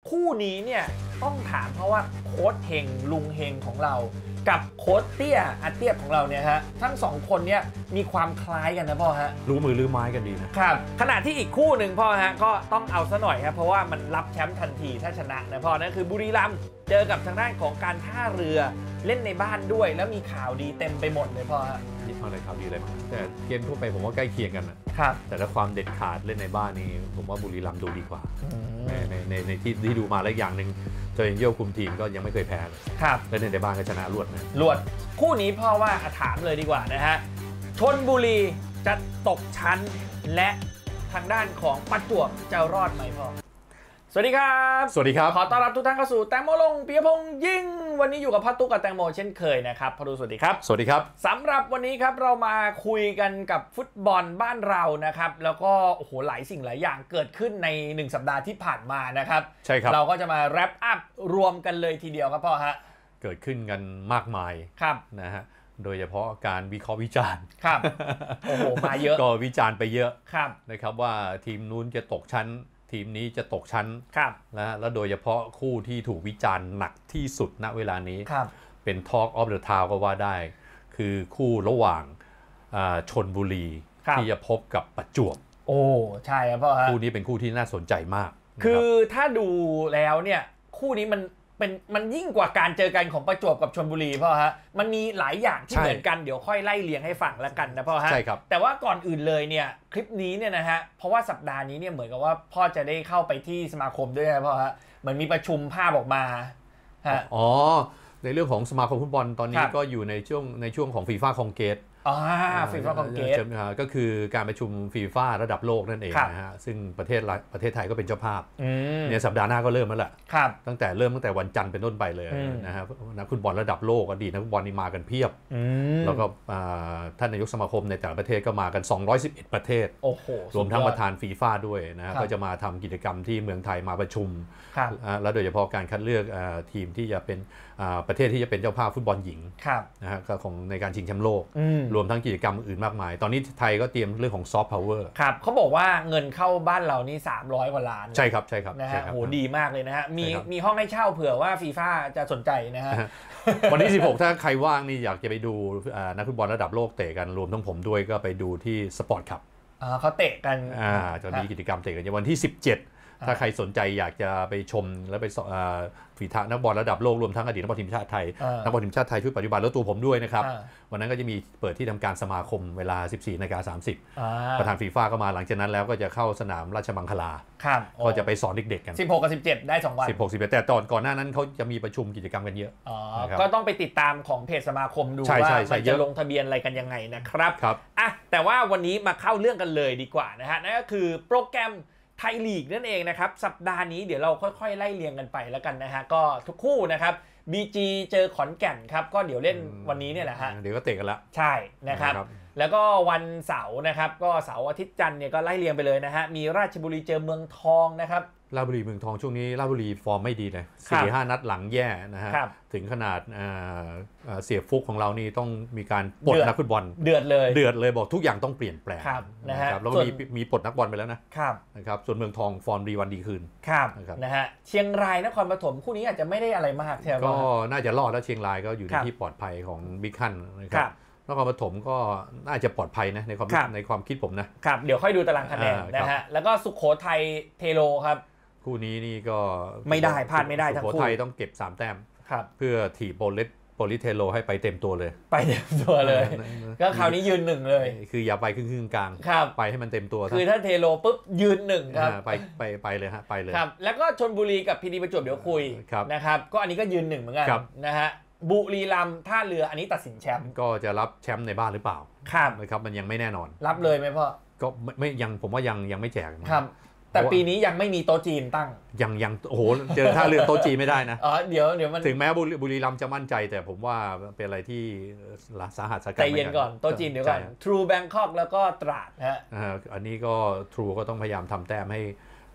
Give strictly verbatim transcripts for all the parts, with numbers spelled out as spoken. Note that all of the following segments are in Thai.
คู่นี้เนี่ยต้องถามเพราะว่าโค้ชเฮงลุงเฮงของเรากับโค้ชเตี้ยอาเตี้ยของเราเนี่ยฮะทั้งสองคนเนี่ยมีความคล้ายกันนะพ่อฮะรู้มือรู้ไม้กันดีนะครับขณะที่อีกคู่หนึ่งพ่อฮะก็ต้องเอาซะหน่อยครับเพราะว่ามันรับแชมป์ทันทีถ้าชนะนะพ่อนั่นคือบุรีรัมย์เจอกับทางด้านของการท่าเรือเล่นในบ้านด้วยแล้วมีข่าวดีเต็มไปหมดเลยพ่อฮะนี่อะไรข่าวดีอะไรแต่เกมทั่วไปผมว่าใกล้เคียงกันนะครับแต่ถ้าความเด็ดขาดเล่นในบ้านนี่ผมว่าบุรีรัมย์ดูดีกว่าในในในในที่ที่ดูมาแล้วอย่างหนึ่งเจอเยี่ยวคุมทีมก็ยังไม่เคยแพ้ครับเล่นในบ้านก็ชนะรวดนะรวดคู่นี้พ่อว่าถามเลยดีกว่านะฮะชลบุรีจะตกชั้นและทางด้านของประจวบจะรอดไหมพ่อสวัสดีครับสวัสดีครับขอต้อนรับทุกท่านเข้าสู่แตงโมลงปิยพงษ์ยิ่งวันนี้อยู่กับพ่อตุ๊กกับแตงโมเช่นเคยนะครับพ่อดูสวัสดีครับสวัสดีครับสำหรับวันนี้ครับเรามาคุยกันกับฟุตบอลบ้านเรานะครับแล้วก็โอ้โหหลายสิ่งหลายอย่างเกิดขึ้นในหนึ่งสัปดาห์ที่ผ่านมานะครับใช่ครับเราก็จะมาแรปอัพรวมกันเลยทีเดียวครับพ่อฮะเกิดขึ้นกันมากมายครับนะฮะโดยเฉพาะการวิเคราะห์วิจารณ์ครับโอ้โหมาเยอะก็วิจารณ์ไปเยอะครับนะครับว่าทีมนู้นจะตกชั้นทีมนี้จะตกชั้นครับนะแล้วโดยเฉพาะคู่ที่ถูกวิจารณ์หนักที่สุดณเวลานี้ครับเป็น Talk of the Town ก็ว่าได้คือคู่ระหว่างชลบุรีที่จะพบกับประจวบโอ้ใช่ครับพ่อฮะคู่นี้เป็นคู่ที่น่าสนใจมากคือถ้าดูแล้วเนี่ยคู่นี้มันเป็นมันยิ่งกว่าการเจอกันของประจวบกับชลบุรีพ่อฮะมันมีหลายอย่างที่เหมือนกันเดี๋ยวค่อยไล่เรียงให้ฟังแล้วกันนะพ่อฮะใช่ครับแต่ว่าก่อนอื่นเลยเนี่ยคลิปนี้เนี่ยนะฮะเพราะว่าสัปดาห์นี้เนี่ยเหมือนกับว่าพ่อจะได้เข้าไปที่สมาคมด้วยนะพ่อฮะเหมือนมีประชุมภาพออกมาฮะอ๋อในเรื่องของสมาคมฟุตบอลตอนนี้ก็อยู่ในช่วงในช่วงของฟีฟ่าคองเกตอ่าฟีฟ่าคองเกตก็คือการประชุมฟีฟ่าระดับโลกนั่นเองนะฮะซึ่งประเทศประเทศไทยก็เป็นเจ้าภาพเนี่ยสัปดาห์หน้าก็เริ่มแล้วแหละตั้งแต่เริ่มตั้งแต่วันจันทร์เป็นต้นไปเลยนะฮะนักฟุตบอลระดับโลกอดีตนักฟุตบอลนี่มากันเพียบแล้วก็ท่านนายกสมาคมในแต่ละประเทศก็มากันสองร้อยสิบเอ็ดประเทศรวมทั้งประธานฟีฟ่าด้วยนะก็จะมาทำกิจกรรมที่เมืองไทยมาประชุมแล้วโดยเฉพาะการคัดเลือกทีมที่จะเป็นประเทศที่จะเป็นเจ้าภาพฟุตบอลหญิงนะฮะของในการชิงแชมป์โลกรวมทั้งกิจกรรมอื่นมากมายตอนนี้ไทยก็เตรียมเรื่องของซอฟต์พาวเวอร์ครับเขาบอกว่าเงินเข้าบ้านเรานี่สามร้อยกว่าล้านใช่ครับใช่ครับนะฮะโหดีมากเลยนะฮะมีมีห้องให้เช่าเผื่อว่าฟีฟ่าจะสนใจนะฮะวันที่สิบหกถ้าใครว่างนี่อยากจะไปดูนักฟุตบอลระดับโลกเตะกันรวมทั้งผมด้วยก็ไปดูที่สปอร์ตคลับอ่าเขาเตะกันอ่าจะมีกิจกรรมเตะกันในวันที่สิบเจ็ดถ้าใครสนใจอยากจะไปชมและไปฝีเท้านักบอลระดับโลกรวมทั้งอดีตนักบอลทีมชาติไทยนักบอลทีมชาติไทยชุดปัจจุบันแล้วตัวผมด้วยนะครับวันนั้นก็จะมีเปิดที่ทำการสมาคมเวลา สิบสี่นาฬิกาสามสิบ ประธานฟีฟ่าก็มาหลังจากนั้นแล้วก็จะเข้าสนามราชมังคลาก็จะไปสอนเด็กๆกันสิบหกกับสิบเจ็ดได้สองวันสิบหก สิบเจ็ดแต่ตอนก่อนหน้านั้นเขาจะมีประชุมกิจกรรมกันเยอะก็ต้องไปติดตามของเพจสมาคมดูว่ามันจะลงทะเบียนอะไรกันยังไงนะครับอ่ะแต่ว่าวันนี้มาเข้าเรื่องกันเลยดีกว่านะฮะนั่นก็คือโปรแกรมไทยลีกนั่นเองนะครับสัปดาห์นี้เดี๋ยวเราค่อยๆไล่เรียงกันไปแล้วกันนะฮะก็ทุกคู่นะครับ บี จี เจอขอนแก่นครับก็เดี๋ยวเล่นวันนี้เนี่ยแหละฮะเดี๋ยวก็เตะกันละใช่นะครับแล้วก็วันเสาร์นะครับก็เสาร์อาทิตย์จันทร์เนี่ยก็ไล่เรียงไปเลยนะฮะมีราชบุรีเจอเมืองทองนะครับราชบุรีเมืองทองช่วงนี้ราชบุรีฟอร์มไม่ดีเลย สี่ห้า นัดหลังแย่นะฮะถึงขนาดเสียฟุกของเรานี่ต้องมีการปลดนักฟุตบอลเดือดเลยเดือดเลยบอกทุกอย่างต้องเปลี่ยนแปลงนะครับแล้วก็มีมีปลดนักบอลไปแล้วนะครับนะครับส่วนเมืองทองฟอร์มดีวันดีคืนครับนะฮะเชียงรายนครปฐมคู่นี้อาจจะไม่ได้อะไรมากใช่ไหมก็น่าจะรอดแล้วเชียงรายก็อยู่ในที่ปลอดภัยของบิ๊กคันนะครับนครปฐมก็น่าจะปลอดภัยนะในความในความคิดผมนะครับเดี๋ยวค่อยดูตารางคะแนนนะฮะแล้วก็สุโขทัยเทโลครับคู่นี้นี่ก็ไม่ได้พลาดไม่ได้ทั้งคู่สุโขทัยต้องเก็บสามแต้มเพื่อถีบโปลิสโปลิสเทโลให้ไปเต็มตัวเลยไปเต็มตัวเลยก็คราวนี้ยืนหนึ่งเลยคืออย่าไปครึ่งครึ่งกลางไปให้มันเต็มตัวคือถ้าเทโลปุ๊บยืนหนึ่งครับไปไปไปเลยฮะไปเลยครับแล้วก็ชลบุรีกับพีดีประจวบเดี๋ยวคุยนะครับก็อันนี้ก็ยืนหนึ่งเหมือนกันนะฮะบุรีรัมย์ท่าเรืออันนี้ตัดสินแชมป์ก็จะรับแชมป์ในบ้านหรือเปล่าครับนะครับมันยังไม่แน่นอนรับเลยไหมพ่อก็ไม่ยังผมว่ายังยังไม่แจกครับแต่ปีนี้ยังไม่มีโต๊ะจีนตั้งยังยังโอ้โหเจอท่าเรือโต๊ะจีนไม่ได้นะอ๋อเดี๋ยวเดี๋ยวมันถึงแม้บุรีรัมย์จะมั่นใจแต่ผมว่าเป็นอะไรที่สาหัสสาหัสใจเย็นก่อนโต๊ะจีนเดี๋ยวก่อน True Bangkok แล้วก็ตราดฮะอันนี้ก็ True ก็ต้องพยายามทำแต้มให้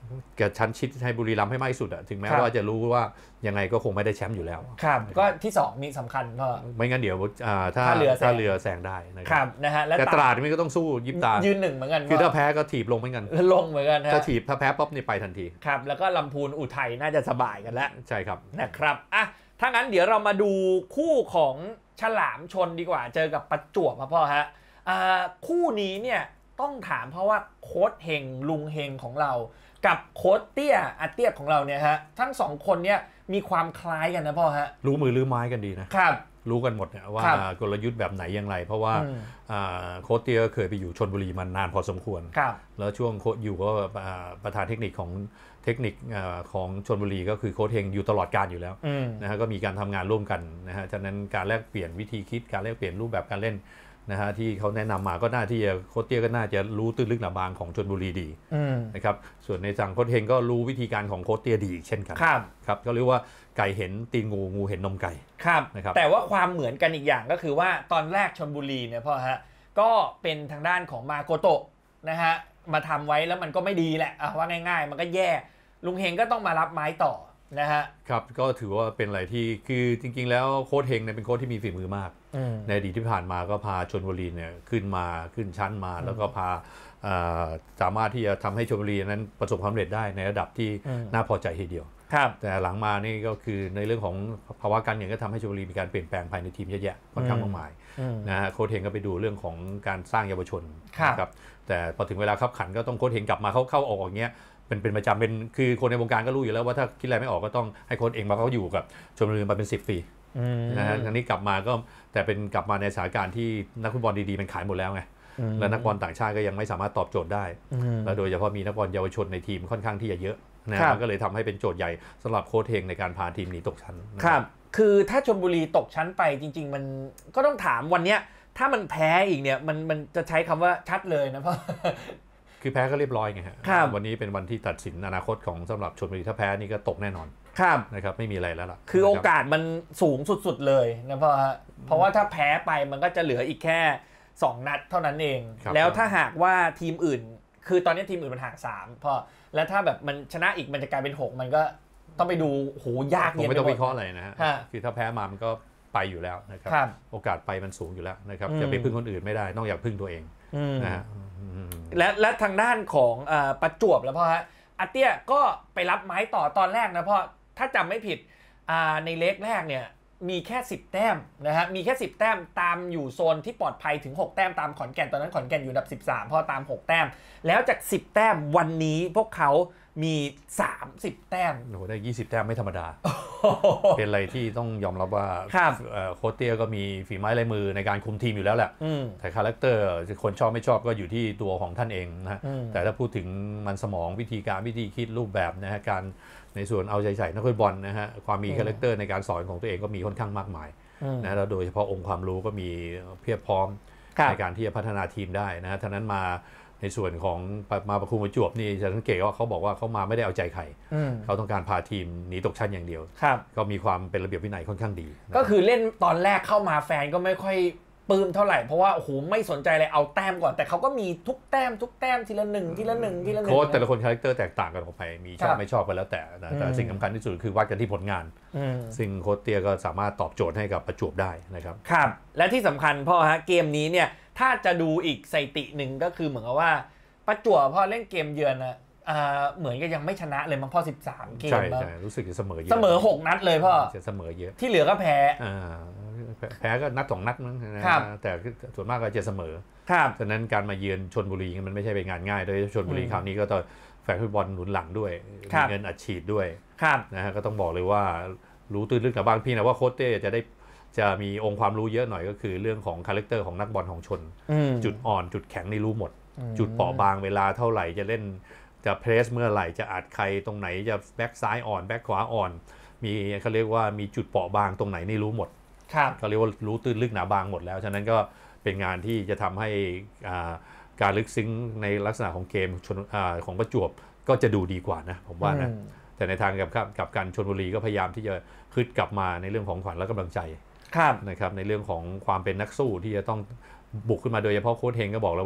แกชั้นชิดให้บุรีรัมย์ให้มากที่สุดอะถึงแม้ว่าจะรู้ว่ายังไงก็คงไม่ได้แชมป์อยู่แล้วครับก็ที่สองมีสำคัญเพราะไม่งั้นเดี๋ยวถ้าถ้าเรือแซงได้นะครับนะฮะแต่ตราดนี่ก็ต้องสู้ยิบตายืนหนึ่งเหมือนกันคือถ้าแพ้ก็ถีบลงเหมือนกันลงเหมือนกันถ้าถีบถ้าแพ้ป๊อปนี่ไปทันทีครับแล้วก็ลำพูนอุทัยน่าจะสบายกันแล้วใช่ครับนะครับอ่ะถ้างั้นเดี๋ยวเรามาดูคู่ของฉลามชนดีกว่าเจอกับประจวบครับพ่อฮะคู่นี้เนี่ยต้องถามเพราะว่าโค้ชเฮงลุงเฮงของเรากับโค้ชเตี้ยอาเตี้ยของเราเนี่ยฮะทั้งสองคนเนี่ยมีความคล้ายกันนะพ่อฮะรู้มือรู้ไม้กันดีนะครับรู้กันหมดเนี่ยว่ากลยุทธ์แบบไหนอย่างไรเพราะว่าโค้ชเตี้ยเคยไปอยู่ชลบุรีมานานพอสมควรแล้วช่วงโค้ชอยู่ก็ประธานเทคนิคของเทคนิคของชลบุรีก็คือโค้ชเฮงอยู่ตลอดการอยู่แล้วนะฮะก็มีการทำงานร่วมกันนะฮะฉะนั้นการแลกเปลี่ยนวิธีคิดการแลกเปลี่ยนรูปแบบการเล่นนะฮะที่เขาแนะนำมาก็น่าที่จะโค้ชเตี้ยก็น่าจะรู้ตื้นลึกหนาบางของชลบุรีดีนะครับส่วนในฝั่งโค้ชเฮงก็รู้วิธีการของโค้ชเตี้ยดีเช่นกันครับครับก็เรียกว่าไก่เห็นตีนงูงูเห็นนมไก่ครับนะครับแต่ว่าความเหมือนกันอีกอย่างก็คือว่าตอนแรกชลบุรีเนี่ยพ่อฮะก็เป็นทางด้านของมาโกโตะนะฮะมาทำไว้แล้วมันก็ไม่ดีแหละว่าง่ายๆมันก็แย่ลุงเฮงก็ต้องมารับไม้ต่อนะฮะครับก็ถือว่าเป็นอะไรที่คือจริงๆแล้วโค้ชเฮงเนี่ยเป็นโค้ชที่มีฝีมือมากในอดีตที่ผ่านมาก็พาชลบุรีเนี่ยขึ้นมาขึ้นชั้นมาแล้วก็พาสามารถที่จะทำให้ชลบุรีนั้นประสบความสำเร็จได้ในระดับที่น่าพอใจทีเดียวแต่หลังมานี่ก็คือในเรื่องของภาวะการเงินก็ทำให้ชลบุรีมีการเปลี่ยนแปลงภายในทีมเยอะแยะค่อนข้างมากมายนะฮะโค้ชเฮงก็ไปดูเรื่องของการสร้างเยาวชนครับแต่พอถึงเวลาขับขันก็ต้องโค้ชเฮงกลับมาเข้าเข้าออกอย่างเงี้ยเป็นเป็นประจำเป็นคือคนในวงการก็รู้อยู่แล้วว่าถ้าคิดอะไรไม่ออกก็ต้องให้โค้ชเองมาเขาอยู่กับชลบุรีมาเป็นสิบปีนะฮะครั้งนี้กลับมาก็แต่เป็นกลับมาในสถานการณ์ที่นักฟุตบอลดีๆมันขายหมดแล้วไงและนักบอลต่างชาติก็ยังไม่สามารถตอบโจทย์ได้และโดยเฉพาะมีนักบอลเยาวชนในทีมค่อนข้างที่จะเยอะนะมันก็เลยทำให้เป็นโจทย์ใหญ่สำหรับโค้ชเฮงในการพาทีมหนีตกชั้นครับคือถ้าชลบุรีตกชั้นไปจริงๆมันก็ต้องถามวันเนี้ยถ้ามันแพ้อีกเนี่ยมันมันจะใช้คำว่าชัดเลยนะเพราะคือแพ้ก็เรียบร้อยไงฮะวันนี้เป็นวันที่ตัดสินอนาคตของสำหรับชลบุรีถ้าแพ้นี่ก็ตกแน่นอนนะครับไม่มีอะไรแล้วล่ะคือโอกาสมันสูงสุดๆเลยนะเพราะเพราะว่าถ้าแพ้ไปมันก็จะเหลืออีกแค่สองนัดเท่านั้นเองแล้วถ้าหากว่าทีมอื่นคือตอนนี้ทีมอื่นมันห่างสามพอแล้วถ้าแบบมันชนะอีกมันจะกลายเป็นหกมันก็ต้องไปดูโหยากเย็นไม่ต้องวิเคราะห์อะไรนะฮะคือถ้าแพ้มามันก็ไปอยู่แล้วนะครับโอกาสไปมันสูงอยู่แล้วนะครับจะไปพึ่งคนอื่นไม่ได้ต้องอยากพึ่งตัวเองนะฮะและและทางด้านของประจวบแล้วพ่อฮะอาเตี้ยก็ไปรับไม้ต่อตอนแรกนะพ่อถ้าจำไม่ผิดในเล็กแรกเนี่ยมีแค่สิบแต้มนะฮะมีแค่สิบแต้มตามอยู่โซนที่ปลอดภัยถึงหกแต้มตามขอนแก่นตอนนั้นขอนแก่นอยู่อันดับสิบสามพ่อตามหกแต้มแล้วจากสิบแต้มวันนี้พวกเขามีสามสิบแต้มโอ้โหได้ยี่สิบแต้มไม่ธรรมดา เป็นอะไรที่ต้องยอมรับว่าโค้ชเตี้ยก็มีฝีไม้ลายมือในการคุมทีมอยู่แล้วแหละแต่คาแรคเตอร์คนชอบไม่ชอบก็อยู่ที่ตัวของท่านเองนะแต่ถ้าพูดถึงมันสมองวิธีการวิธีคิดรูปแบบนะฮะการในส่วนเอาใจใส่นักฟุตบอลนะฮะความมีคาแรคเตอร์ในการสอนของตัวเองก็มีค่อนข้างมากมายนะแล้วโดยเฉพาะองค์ความรู้ก็มีเพียบพร้อมในการที่จะพัฒนาทีมได้นะฮะท่านั้นมาในส่วนของมาประคุมประจวบนี่จะสังเกตว่าเขาบอกว่าเขามาไม่ได้เอาใจใครเขาต้องการพาทีมหนีตกชั้นอย่างเดียวก็มีความเป็นระเบียบวินัยค่อนข้างดีก็คือเล่นตอนแรกเข้ามาแฟนก็ไม่ค่อยปลื้มเท่าไหร่เพราะว่าโอ้โหไม่สนใจเลยเอาแต้มก่อนแต่เขาก็มีทุกแต้มทุกแต้มทีละหนึ่งทีละหนึ่งทีละหนึ่งโค้ชแต่ละคนคาแรคเตอร์แตกต่างกันออกไปมีชอบไม่ชอบกันแล้วแต่แต่สิ่งสำคัญที่สุดคือวัดกันที่ผลงานซึ่งโค้ชเตียก็สามารถตอบโจทย์ให้กับประจวบได้นะครับครับและที่สำคัญพ่อฮะเกมนี้เนี่ยถ้าจะดูอีกสถิติหนึ่งก็คือเหมือนกับว่าประจวบพอเล่นเกมเยือนนะเหมือนก็ยังไม่ชนะเลยมั้งพ่อสิบสามเกมใช่ใช่รู้สึกจะเสมอเยอะเสมอหกนัดเลยพ่อจะเสมอเยอะที่เหลือก็แพ้แพ้ก็นัดสองนัดมั้งนะแต่ส่วนมากก็จะเสมอฉะนั้นการมาเยือนชลบุรีมันไม่ใช่เป็นงานง่ายโดยชลบุรีคราวนี้ก็ต้องแฟนฟุตบอลหนุนหลังด้วยมีเงินอัดฉีดด้วยนะฮะก็ต้องบอกเลยว่ารู้ตื้นลึกแต่บางพี่นะว่าโค้ชเต้จะได้จะมีองค์ความรู้เยอะหน่อยก็คือเรื่องของคาแรคเตอร์ของนักบอลของชนจุดอ่อนจุดแข็งนี่รู้หมดจุดเปราะบางเวลาเท่าไหร่จะเล่นจะเพรสเมื่อไหร่จะอัดใครตรงไหนจะแบ็กซ้ายอ่อนแบ็กขวาอ่อนมีเขาเรียกว่ามีจุดเปราะบางตรงไหนนี่รู้หมดเขาเรียกว่ารู้ตื้นลึกหนาบางหมดแล้วฉะนั้นก็เป็นงานที่จะทำให้การลึกซึ้งในลักษณะของเกมของประจวบก็จะดูดีกว่านะผมว่านะแต่ในทางกับกับการชลบุรีก็พยายามที่จะคึดกลับมาในเรื่องของขวัญและกำลังใจนะครับในเรื่องของความเป็นนักสู้ที่จะต้องบุกขึ้นมาโดยเฉพาะโค้ชเฮงก็บอกแล้วว่า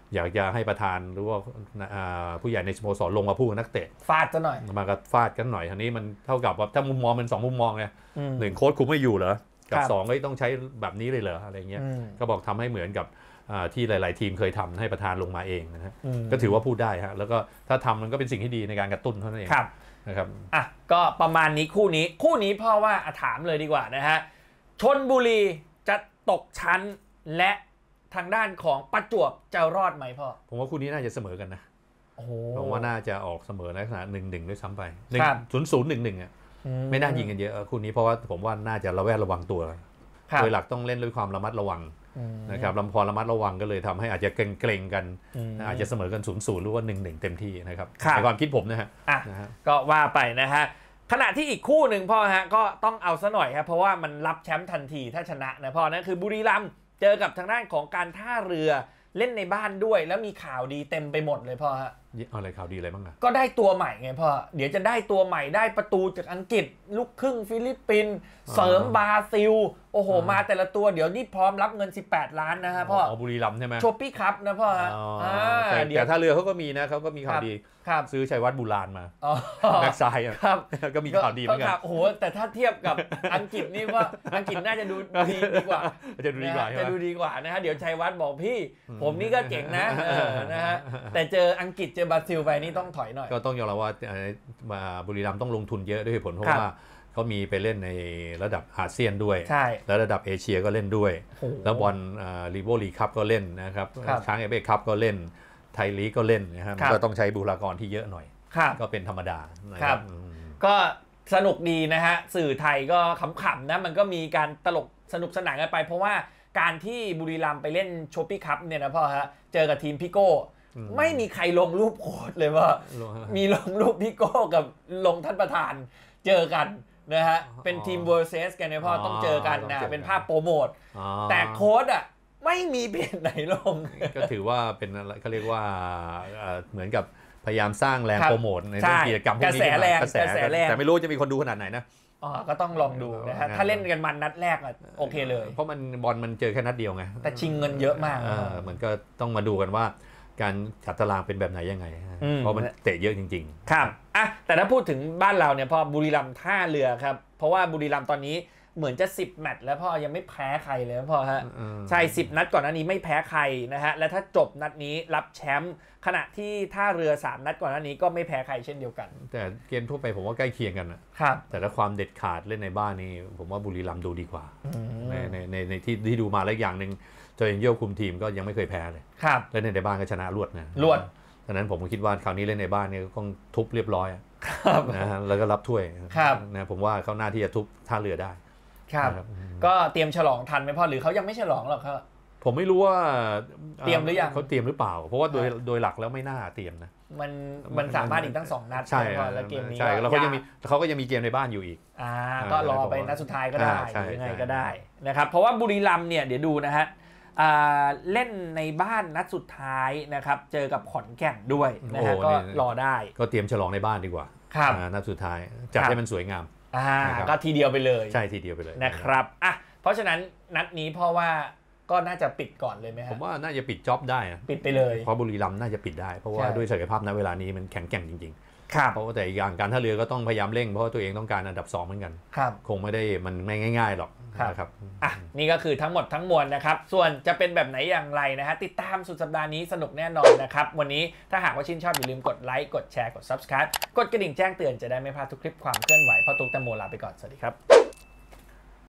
อยากจะให้ประธานหรือว่าผู้ใหญ่ในสโมสรลงมาพูดกับนักเตะฟาดกันหน่อยมากับฟาดกันหน่อยทีนี้มันเท่ากับว่าถ้ามุมมองเป็นสองมุมมองไงหนึ่งโค้ชคุมไม่อยู่เหรอกับสองก็ต้องใช้แบบนี้เลยเหรออะไรเงี้ยก็บอกทำให้เหมือนกับที่หลายๆทีมเคยทำให้ประธานลงมาเองนะฮะก็ถือว่าพูดได้ฮะแล้วก็ถ้าทำมันก็เป็นสิ่งที่ดีในการกระตุ้นเท่านั้นเองนะครับอ่ะก็ประมาณนี้คู่นี้คู่นี้พ่อว่าถามเลยดีกว่านะฮะชลบุรีจะตกชั้นและทางด้านของประจวบจะรอดไหมพ่อผมว่าคู่นี้น่าจะเสมอกันนะผมว่าน่าจะออกเสมอในลักษณะหนึ่งหนึ่งด้วยซ้ำไปศูนย์ศูนย์หนึ่งหนึ่งอ่ะไม่น่ายิงกันเยอะคู่นี้เพราะว่าผมว่าน่าจะระแวดระวังตัวโดยหลักต้องเล่นด้วยความระมัดระวังนะครับลำพอระมัดระวังก็เลยทำให้อาจจะเกรงๆกันอาจจะเสมอกันศูนย์ศูนย์หรือว่าหนึ่งหนึ่งเต็มที่นะครับในความคิดผมนะฮะก็ว่าไปนะฮะขณะที่อีกคู่หนึ่งพ่อฮะก็ต้องเอาซะหน่อยครับเพราะว่ามันรับแชมป์ทันทีถ้าชนะนะพ่อนั่นคือบุรีรัมย์เจอกับทางด้านของการท่าเรือเล่นในบ้านด้วยแล้วมีข่าวดีเต็มไปหมดเลยพ่อฮะอะไรข่าวดีอะไรบ้างอะก็ได้ตัวใหม่ไงพ่อเดี๋ยวจะได้ตัวใหม่ได้ประตูจากอังกฤษลูกครึ่งฟิลิปปินส์เสริมบราซิลโอ้โหมาแต่ละตัวเดี๋ยวนี่พร้อมรับเงินสิบแปดล้านนะฮะพ่อบุรีรัมย์ใช่ไหมโชปี้ครับนะพ่อฮะแต่ท่าเรือเขาก็มีนะเขาก็มีข่าวดีซื้อชัยวัฒน์บุราณมาแบ็กซ้ายก็มีข่าวดีเหมือนกันโอ้โหแต่ถ้าเทียบกับอังกฤษนี่ว่าอังกฤษน่าจะดูดีดีกว่าจะดูดีกว่าจะดูดีกว่านะฮะเดี๋ยวชัยวัฒน์บอกพี่ผมนี่ก็เจ๋งนะนะฮะแต่เจออังกฤษเจอบราซิลไปนี่ต้องถอยหน่อยก็ต้องยอมรับว่าบุรีรัมย์ต้องลงทุนเยอะด้วยเหตุผลเพราะว่าเขามีไปเล่นในระดับอาเซียนด้วยแล้วระดับเอเชียก็เล่นด้วยแล้วบอลลีโวลีคัพก็เล่นนะครับช้างเอเบคัพก็เล่นไทยลีกก็เล่นนะครับก็ต้องใช้บุคลากรที่เยอะหน่อยก็เป็นธรรมดาครับก็สนุกดีนะฮะสื่อไทยก็ขำๆนะมันก็มีการตลกสนุกสนานกันไปเพราะว่าการที่บุรีรัมย์ไปเล่นโชปี้คัพเนี่ยนะพ่อฮะเจอกับทีมพี่โก้ไม่มีใครลงรูปโค้ชเลยว่ามีลงรูปพี่โก้กับลงท่านประธานเจอกันนะฮะเป็นทีมเวอร์เซสกันนะพ่อต้องเจอกันนะเป็นภาพโปรโมทแต่โค้ชอ่ะไม่มีเพจไหนลงก็ถือว่าเป็นอะไรเขาเรียกว่าเหมือนกับพยายามสร้างแรงโปรโมทในกิจกรรมพวกนี้กระแสแรงแต่ไม่รู้จะมีคนดูขนาดไหนนะอ๋อก็ต้องลองดูนะฮะถ้าเล่นกันมันนัดแรกอ่ะโอเคเลยเพราะมันบอลมันเจอแค่นัดเดียวไงแต่ชิงเงินเยอะมากเหมือนก็ต้องมาดูกันว่าการจัดตารางเป็นแบบไหนยังไงเพราะมันเตะเยอะจริงๆครับอ่ะแต่ถ้าพูดถึงบ้านเราเนี่ยพอบุรีรัมย์ท่าเรือครับเพราะว่าบุรีรัมย์ตอนนี้เหมือนจะสิบแมตช์แล้วพ่อยังไม่แพ้ใครเลยพ่อฮะใช่สิบนัดก่อนหน้านี้ไม่แพ้ใครนะฮะและถ้าจบนัดนี้รับแชมป์ขณะที่ท่าเรือสามนัดก่อนหน้านี้ก็ไม่แพ้ใครเช่นเดียวกันแต่เกมทั่วไปผมว่าใกล้เคียงกันนะครับแต่ถ้าความเด็ดขาดเล่นในบ้านนี่ผมว่าบุรีรัมย์ดูดีกว่าในในในในที่ที่ดูมาแล้วอย่างนึงโจเอ็นโยคุมทีมก็ยังไม่เคยแพ้เลยเล่นในบ้านก็ชนะรวดนะรวดดังนั้นผมคิดว่าคราวนี้เล่นในบ้านนี่ต้องทุบเรียบร้อยนะฮะแล้วก็รับถ้วยนะผมว่าเขาหน้าที่จะทุบท่าเรือได้ครับก็เตรียมฉลองทันไหมพ่อหรือเขายังไม่ฉลองหรอกครับผมไม่รู้ว่าเตรียมหรือยังเขาเตรียมหรือเปล่าเพราะว่าโดยโดยหลักแล้วไม่น่าเตรียมนะมันมันสามารถอีกตั้งสองนัดใช่แล้วเกมนี้ใช่แล้วเขายังมีเขาก็ยังมีเกมในบ้านอยู่อีกอ่าก็รอไปนัดสุดท้ายก็ได้ยังไงก็ได้นะครับเพราะว่าบุรีรัมย์เนี่ยเดี๋ยวดูนะฮะเล่นในบ้านนัดสุดท้ายนะครับเจอกับขอนแก่นด้วยนะฮะก็รอได้ก็เตรียมฉลองในบ้านดีกว่านัดสุดท้ายจัดให้มันสวยงามก็ทีเดียวไปเลยใช่ทีเดียวไปเลยนะครับอ่ะเพราะฉะนั้นนัดนี้เพราะว่าก็น่าจะปิดก่อนเลยไหมครับผมว่าน่าจะปิดจ็อบได้ปิดไปเลยเพราะบุรีรัมย์น่าจะปิดได้เพราะว่าด้วยศักยภาพณเวลานี้มันแข็งแกร่งจริงๆครับเพราะว่าแต่อีกอย่างการท่าเรือก็ต้องพยายามเร่งเพราะว่าตัวเองต้องการอันดับสองเหมือนกันครับคงไม่ได้มันไม่ง่ายๆหรอกนะครับอ่ะนี่ก็คือทั้งหมดทั้งมวลนะครับส่วนจะเป็นแบบไหนอย่างไรนะฮะติดตามสุดสัปดาห์นี้สนุกแน่นอนนะครับวันนี้ถ้าหากว่าชื่นชอบอย่าลืมกดไลค์กดแชร์กด ซับสไครบ์ กดกระดิ่งแจ้งเตือนจะได้ไม่พลาดทุกคลิปความเคลื่อนไหวพ่อตุ๊กแตงโมลาไปก่อนสวัสดีครับ